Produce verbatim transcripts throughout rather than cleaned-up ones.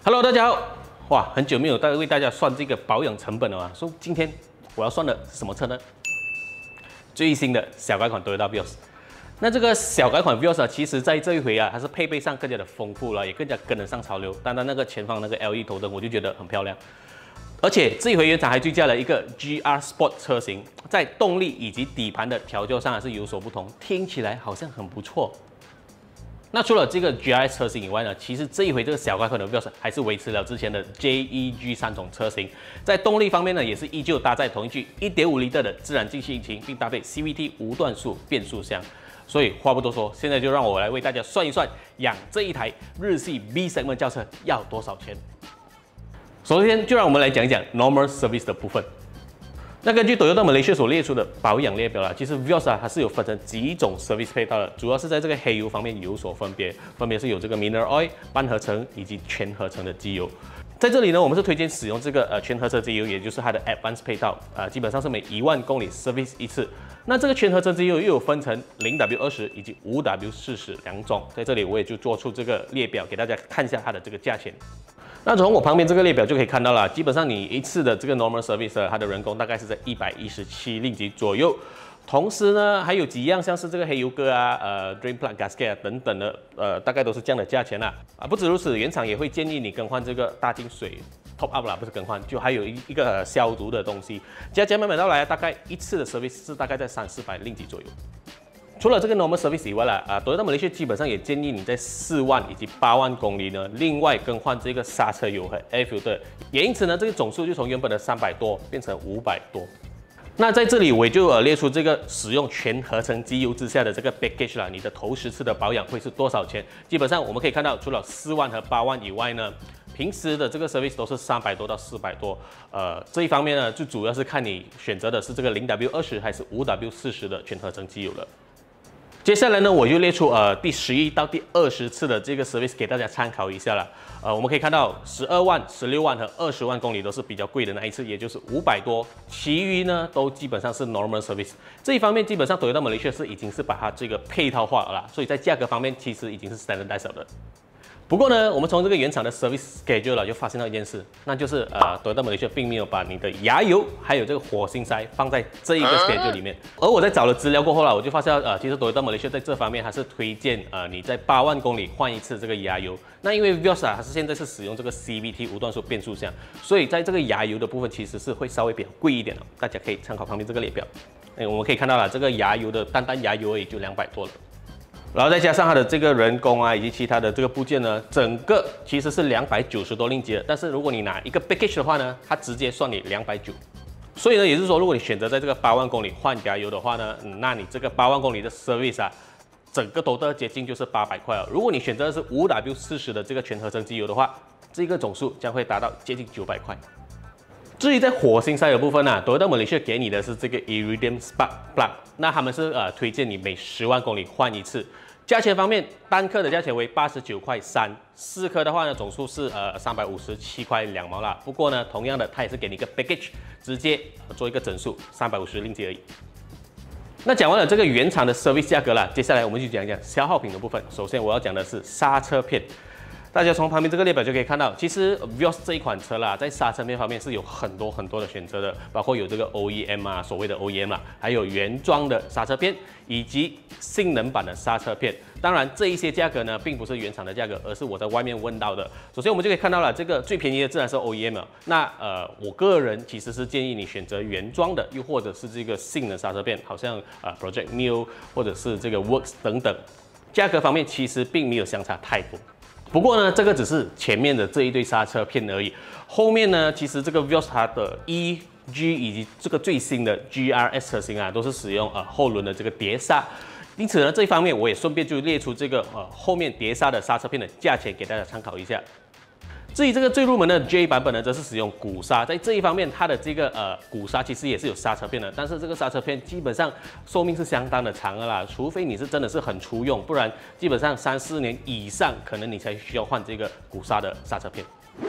Hello， 大家好！哇，很久没有再为大家算这个保养成本了啊。所以今天我要算的是什么车呢？最新的小改款 Toyota Vios。那这个小改款 Vios 啊，其实在这一回啊，它是配备上更加的丰富了，也更加跟得上潮流。单单那个前方那个 L E D 头灯，我就觉得很漂亮。而且这一回原厂还追加了一个 G R Sport 车型，在动力以及底盘的调教上还是有所不同，听起来好像很不错。那除了这个 G R S 车型以外呢，其实这一回这个小改款的 Vios 还是维持了之前的 J E G 三种车型，在动力方面呢，也是依旧搭载同一具 一点五 L 的自然进气引擎，并搭配 C V T 无段速变速箱。所以话不多说，现在就让我来为大家算一算，养这一台日系 B segment 轿车要多少钱。首先，就让我们来讲一讲 normal service 的部分。那根据 Toyota Malaysia 所列出的保养列表啦，其实 Vios 啊它是有分成几种 service 配套的，主要是在这个黑油方面有所分别，分别是有这个 mineral oil 半合成以及全合成的机油。在这里呢，我们是推荐使用这个呃全合成机油，也就是它的 Advanced 配套，呃基本上是每一万公里 service 一次。那这个全合成机油又有分成 零 W 二十 以及 五 W 四十两种，在这里我也就做出这个列表给大家看一下它的这个价钱。那从我旁边这个列表就可以看到了，基本上你一次的这个 normal service 它的人工大概是在一百一十七令吉左右。同时呢，还有几样像是这个黑油哥啊、呃 drain plug gasket 啊等等的，呃大概都是这样的价钱啦。啊，不止如此，原厂也会建议你更换这个大净水 top up 啦，不是更换，就还有一一个、呃、消毒的东西，加加买买到来，大概一次的 service 是大概在三四百令吉左右。除了这个 normal service 以外啦，啊 Toyota Malaysia 基本上也建议你在四万以及八万公里呢，另外更换这个刹车油和 air filter， 也因此呢，这个总数就从原本的三百多变成五百多。那在这里我也就呃列出这个使用全合成机油之下的这个 package 啦，你的头十次的保养会是多少钱？基本上我们可以看到，除了四万和八万以外呢，平时的这个 service 都是三百多到四百多。呃，这一方面呢，就主要是看你选择的是这个 零 W 二十 还是 五 W 四十的全合成机油了。接下来呢，我就列出呃第十一到第二十次的这个 service 给大家参考一下了。呃，我们可以看到十二万、十六万和二十万公里都是比较贵的那一次，也就是五百多。其余呢都基本上是 normal service。这一方面基本上 Toyota Malaysia 是已经是把它这个配套化了啦，所以在价格方面其实已经是 standardized 的。不过呢，我们从这个原厂的 service schedule 了就发现到一件事，那就是呃 Toyota Malaysia 并没有把你的牙油还有这个活性塞放在这一个 schedule 里面。而我在找了资料过后啦，我就发现呃，其实 Toyota Malaysia 在这方面还是推荐呃你在八万公里换一次这个牙油。那因为 Vios 啊，它是现在是使用这个 C V T 无段速变速箱，所以在这个牙油的部分其实是会稍微比较贵一点的，大家可以参考旁边这个列表。哎，我们可以看到了，这个牙油的单单牙油而已就两百多了。然后再加上它的这个人工啊，以及其他的这个部件呢，整个其实是两百九十多令吉的。但是如果你拿一个 package 的话呢，它直接算你两百九。所以呢，也就是说，如果你选择在这个八万公里换牙油的话呢，嗯、那你这个八万公里的 service 啊，整个都的接近就是八百块了。如果你选择的是 五 W 四十的这个全合成机油的话，这个总数将会达到接近九百块。至于在火星塞的部分呢、啊、，Toyota Malaysia 给你的是这个 Iridium Spark Plug， 那他们是呃推荐你每十万公里换一次。价钱方面，单颗的价钱为八十九块三，四颗的话呢，总数是呃三百五十七块两毛啦。不过呢，同样的，它也是给你一个 package， 直接做一个整数，三百五十令吉而已。那讲完了这个原厂的 service 价格啦，接下来我们就讲一讲消耗品的部分。首先我要讲的是刹车片。大家从旁边这个列表就可以看到，其实 Vios 这一款车啦，在刹车片方面是有很多很多的选择的，包括有这个 O E M 啊，所谓的 O E M 啊，还有原装的刹车片，以及性能版的刹车片。当然，这一些价格呢，并不是原厂的价格，而是我在外面问到的。首先，我们就可以看到了，这个最便宜的自然是 O E M 了。那呃，我个人其实是建议你选择原装的，又或者是这个性能刹车片，好像呃 Project Neo 或者是这个 Works 等等。价格方面其实并没有相差太多。不过呢，这个只是前面的这一对刹车片而已。后面呢，其实这个 Vios 它的 E、G 以及这个最新的 G R S 车型啊，都是使用呃后轮的这个碟刹。因此呢，这一方面我也顺便就列出这个呃后面碟刹的刹车片的价钱给大家参考一下。至于这个最入门的 J 版本呢，则是使用鼓刹，在这一方面，它的这个呃鼓刹其实也是有刹车片的，但是这个刹车片基本上寿命是相当的长的啦，除非你是真的是很出用，不然基本上三四年以上，可能你才需要换这个鼓刹的刹车片。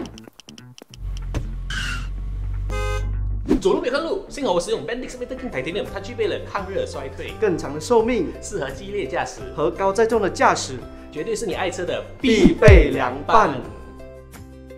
走路别看路，幸好我使用 Bendix Metal Titanium， 它具备了抗热衰退、 更长的寿命， 适合激烈驾驶和高载重的驾驶， 绝对是你爱车的必备良伴。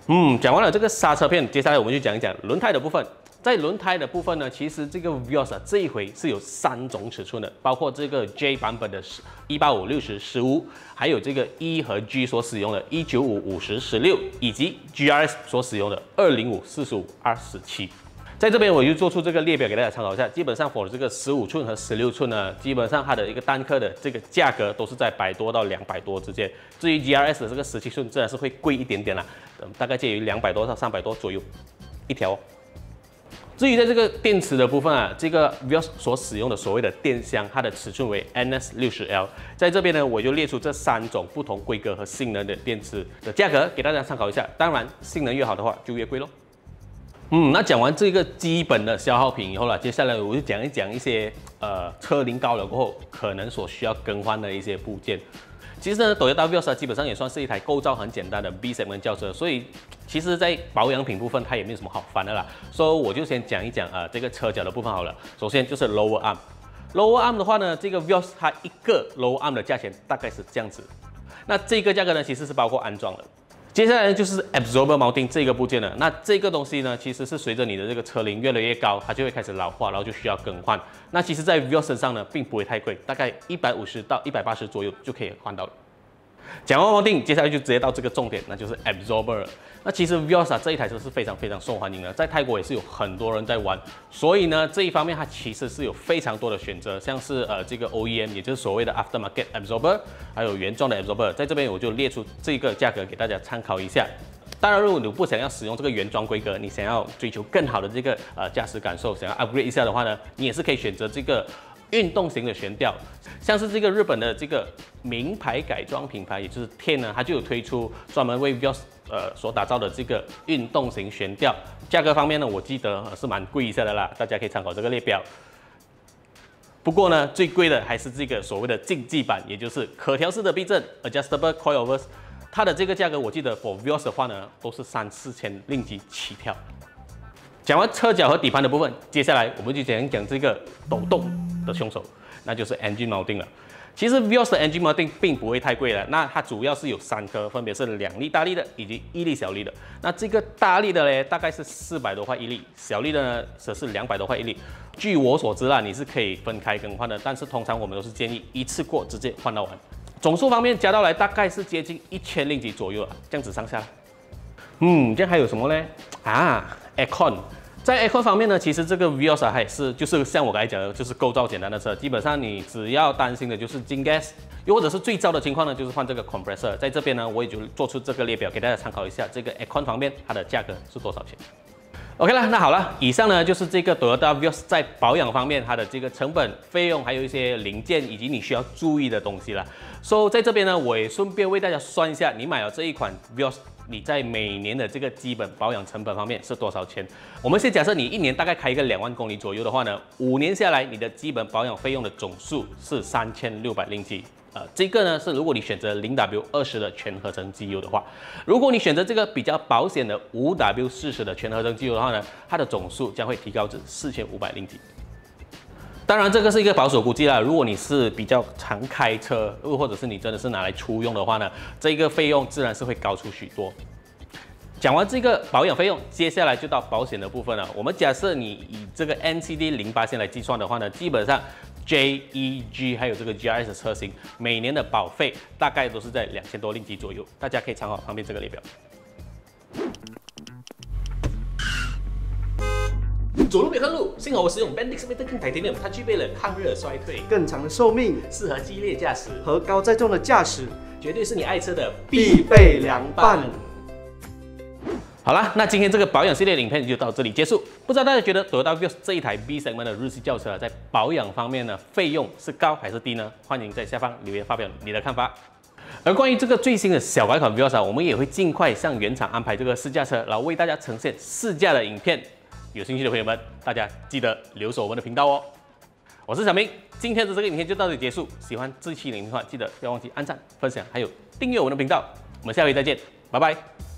嗯，讲完了这个刹车片，接下来我们就讲一讲轮胎的部分。在轮胎的部分呢，其实这个 Vios 啊这一回是有三种尺寸的，包括这个 J 版本的一八五六十十五，还有这个 E 和 G 所使用的一九五五十十六，以及 G R S 所使用的二零五四十五二十七。在这边我就做出这个列表给大家参考一下，基本上 for 这个十五寸和十六寸呢，基本上它的一个单颗的这个价格都是在百多到两百多之间。至于 G R S 的这个十七寸，自然是会贵一点点啦，嗯，大概介于两百多到三百多左右一条哦。至于在这个电池的部分啊，这个 Vios 所使用的所谓的电箱，它的尺寸为 N S 六十 L。在这边呢，我就列出这三种不同规格和性能的电池的价格给大家参考一下。当然，性能越好的话就越贵咯。嗯，那讲完这个基本的消耗品以后了，接下来我就讲一讲一些呃车龄高了过后可能所需要更换的一些部件。其实呢 ，Toyota Vios 基本上也算是一台构造很简单的 B segment 轿车，所以其实在保养品部分它也没有什么好翻的啦。所以我就先讲一讲啊、呃、这个车脚的部分好了。首先就是 lower arm，lower arm 的话呢，这个 Vios 它一个 lower arm 的价钱大概是这样子。那这个价格呢，其实是包括安装的。接下来就是 absorber mounting 这个部件了。那这个东西呢，其实是随着你的这个车龄越来越高，它就会开始老化，然后就需要更换。那其实，在 Vios 身上呢，并不会太贵，大概一百五十到一百八十左右就可以换到了。讲完 mounting， 接下来就直接到这个重点，那就是 absorber 了。那其实 Vios 这一台车是非常非常受欢迎的，在泰国也是有很多人在玩，所以呢这一方面它其实是有非常多的选择，像是呃这个 O E M， 也就是所谓的 aftermarket absorber， 还有原装的 absorber， 在这边我就列出这个价格给大家参考一下。当然，如果你不想要使用这个原装规格，你想要追求更好的这个呃驾驶感受，想要 upgrade 一下的话呢，你也是可以选择这个运动型的悬吊，像是这个日本的这个名牌改装品牌，也就是 Ten 呢，它就有推出专门为 Vios 呃所打造的这个运动型悬吊。价格方面呢，我记得是蛮贵一下的啦，大家可以参考这个列表。不过呢，最贵的还是这个所谓的竞技版，也就是可调式的避震 （adjustable coilovers）。它的这个价格，我记得 for Vios 的话呢，都是三四千令吉起跳。讲完车脚和底盘的部分，接下来我们就讲一讲这个抖动的凶手，那就是 engine mounting 了。其实 Vios 的 engine mounting 并不会太贵了，那它主要是有三颗，分别是两粒大力的以及一粒小粒的。那这个大力的呢，大概是四百多块一粒，小粒的呢则是两百多块一粒。据我所知啦，你是可以分开更换的，但是通常我们都是建议一次过直接换到完。总数方面加到来大概是接近一千令吉左右啊，这样子上下。嗯，这样还有什么呢？啊 ，aircon。在 aircon 方面呢，其实这个 Vios 还是就是像我刚才讲的，就是构造简单的车，基本上你只要担心的就是进 gas， 又或者是最糟的情况呢，就是换这个 compressor。在这边呢，我也就做出这个列表给大家参考一下，这个 aircon 方面它的价格是多少钱。OK 了，那好了，以上呢就是这个 Toyota Vios 在保养方面它的这个成本、费用，还有一些零件以及你需要注意的东西了。所以在这边呢，我也顺便为大家算一下，你买了这一款 Vios， 你在每年的这个基本保养成本方面是多少钱？我们先假设你一年大概开一个两万公里左右的话呢，五年下来你的基本保养费用的总数是三千六百令吉。呃，这个呢是如果你选择 零 W 二十的全合成机油的话，如果你选择这个比较保险的 五 W 四十的全合成机油的话呢，它的总数将会提高至四千五百令吉。当然，这个是一个保守估计啦。如果你是比较常开车，又或者是你真的是拿来出用的话呢，这个费用自然是会高出许多。讲完这个保养费用，接下来就到保险的部分了。我们假设你以这个 N C D 零八线来计算的话呢，基本上 J、E、G 还有这个 G R S 车型每年的保费大概都是在两千多令吉左右，大家可以参考旁边这个列表。走路别看路，幸好我使用 Bendix Metaking Titanium， 它具备了抗热衰退、 更长的寿命， 适合激烈驾驶和高载重的驾驶， 绝对是你爱车的必备良伴。 好啦，那今天这个保养系列影片就到这里结束。不知道大家觉得 Toyota Vios 这一台 B segment 的日系轿车在保养方面呢，费用是高还是低呢？欢迎在下方留言发表你的看法。而关于这个最新的小改款 Vios， 我们也会尽快向原厂安排这个试驾车，然后为大家呈现试驾的影片。有兴趣的朋友们，大家记得留守我们的频道哦。我是小明，今天的这个影片就到这里结束。喜欢这期的影片的话，记得不要忘记按赞、分享，还有订阅我们的频道。我们下回再见，拜拜。